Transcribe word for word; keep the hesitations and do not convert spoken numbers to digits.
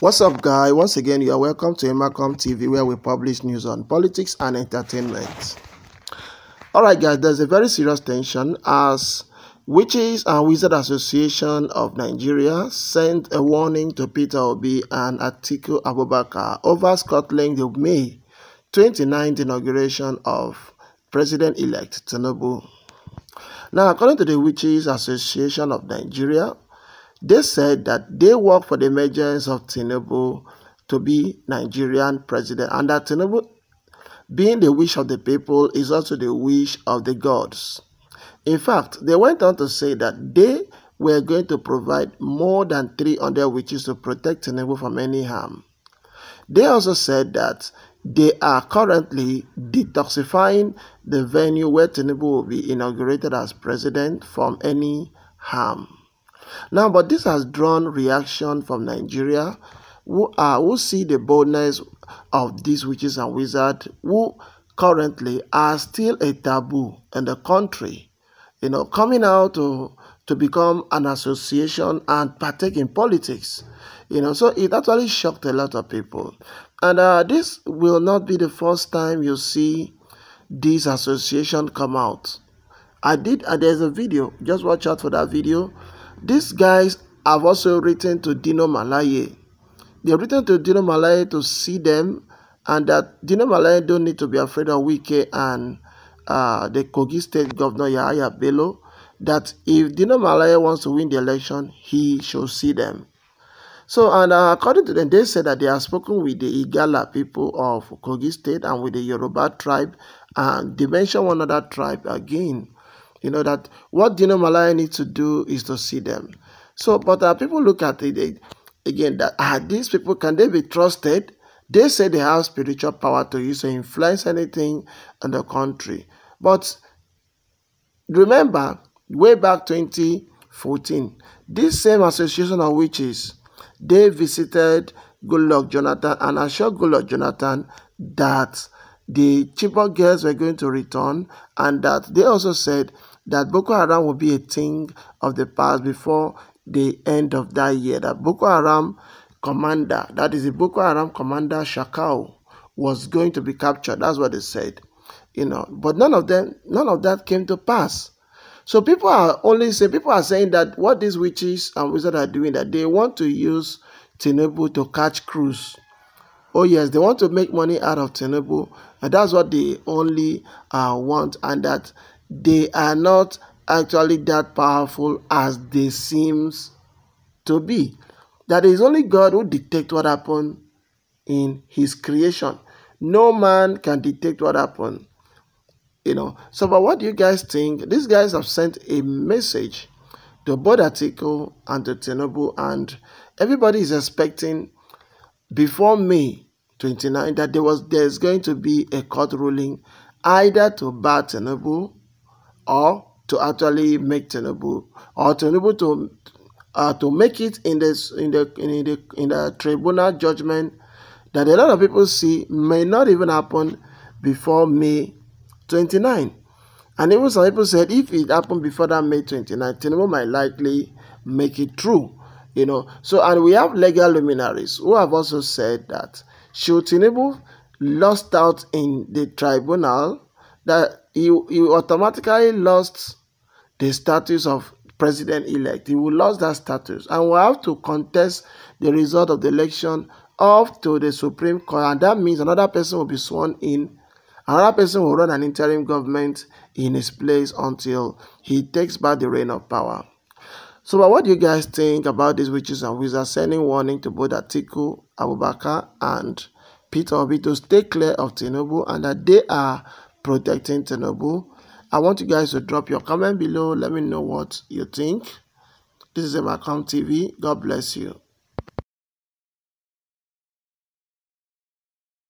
What's up, guys? Once again, you are welcome to Emacom T V, where we publish news on politics and entertainment. All right, guys, there's a very serious tension as Witches and Wizards Association of Nigeria sent a warning to Peter Obi and Atiku Abubakar over Scotland the May twenty-ninth inauguration of President-elect Tinubu. Now, according to the Witches Association of Nigeria, they said that they work for the emergence of Tinubu to be Nigerian president, and that Tinubu, being the wish of the people, is also the wish of the gods. In fact, they went on to say that they were going to provide more than three hundred witches to protect Tinubu from any harm. They also said that they are currently detoxifying the venue where Tinubu will be inaugurated as president from any harm. Now, but this has drawn reaction from Nigeria, who are who see the boldness of these witches and wizards, who currently are still a taboo in the country, you know, coming out to to become an association and partake in politics, you know. So it actually shocked a lot of people, and uh, this will not be the first time you see this association come out. I did, and there's a video. Just watch out for that video. These guys have also written to Dino Malaye. They've written to Dino Malaye to see them, and that Dino Malaye don't need to be afraid of Wike and uh, the Kogi State Governor Yahaya Bello, that if Dino Malaye wants to win the election, he should see them. So, and uh, according to them, they said that they have spoken with the Igala people of Kogi State and with the Yoruba tribe, and they mention one other tribe again. You know, that what Dino Malaye needs to do is to see them. So, but uh, people look at it, they, again, that uh, these people, can they be trusted? They say they have spiritual power to use to influence anything in the country. But remember, way back twenty fourteen, this same association of witches, they visited Goodluck Jonathan and assured Goodluck Jonathan that the Chibok girls were going to return, and that they also said that Boko Haram will be a thing of the past before the end of that year. That Boko Haram commander, that is the Boko Haram commander Shakau, was going to be captured. That's what they said, you know. But none of them, none of that came to pass. So people are only saying, people are saying that what these witches and wizards are doing, that they want to use Tinubu to catch cruise. Oh yes, they want to make money out of Tinubu, and that's what they only uh, want, and that they are not actually that powerful as they seems to be. That is only God who dictates what happened in his creation. No man can dictate what happened, you know. So, but what do you guys think? These guys have sent a message to both Atiku and to Tinubu, and everybody is expecting before May twenty-ninth that there was there's going to be a court ruling either to bar Tinubu or to actually make Tinubu, or Tinubu to uh, to make it in this in the in the in the tribunal judgment that a lot of people see may not even happen before May twenty-ninth. And even some people said if it happened before that May twenty-ninth, Tinubu might likely make it through. You know, so, and we have legal luminaries who have also said that should Tinubu lost out in the tribunal, that he, he automatically lost the status of president-elect. He will lose that status and will have to contest the result of the election up to the Supreme Court, and that means another person will be sworn in. Another person will run an interim government in his place until he takes back the reign of power. So, but what do you guys think about these witches and wizards sending warning to both Atiku Abubakar and Peter Obi to stay clear of Tinubu, and that they are protecting Tinubu? I want you guys to drop your comment below. Let me know what you think. This is Emacom T V. God bless you.